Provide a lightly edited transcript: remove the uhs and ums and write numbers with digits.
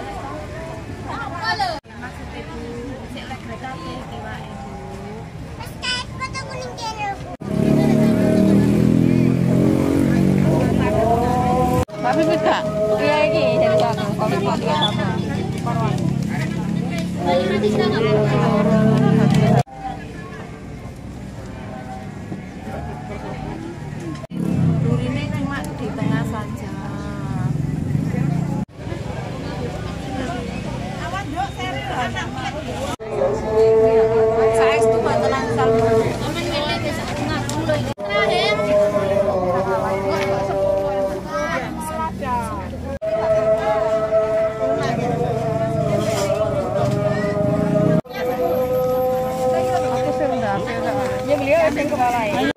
Maksudnya Bu, sik lek kereta api wae Bu. Tapi bisa. Iya iki dari sana. Kalau pakai sama. Korwan. Durinya cuma di tengah saja. Saya itu tenang sama. Ya beliau yang kepala ya.